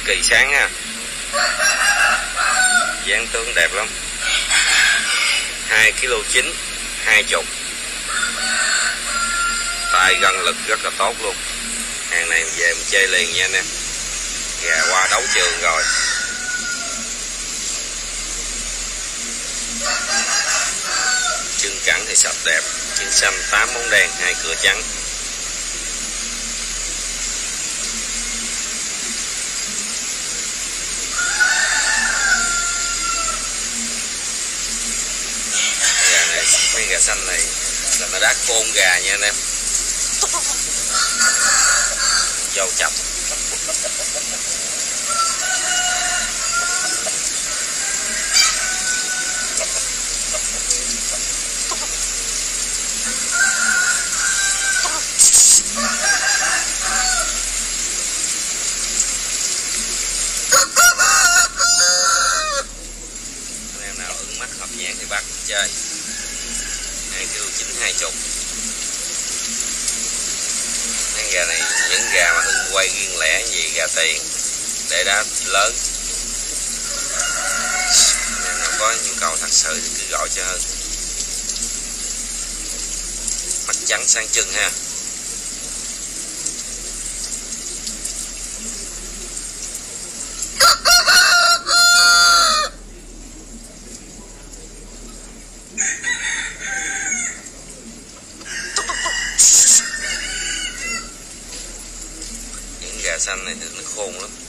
kỳ sáng ha. Dáng tướng đẹp lắm. 2,9 kg, 20. Tay gân lực rất là tốt luôn. Hàng này về mình chơi liền nha anh em. Gà qua đấu trường rồi. Chân cẳng thì sạch đẹp. Chân xanh 8 móng đen, 2 cửa trắng. Gà này, mấy gà xanh này là nó đá côn gà nha anh em. Dâu chập. Anh em nào ưng mắt hợp nhãn thì bắt chơi. 2,9 kg, 20. Mấy gà này những gà mà Hưng quay riêng lẻ gì gà tiền để đá lớn. Nên nó có nhu cầu thật sự thì cứ gọi cho Hưng. Mắt trắng sáng trưng ha. Những gà xanh này thì nó khôn lắm.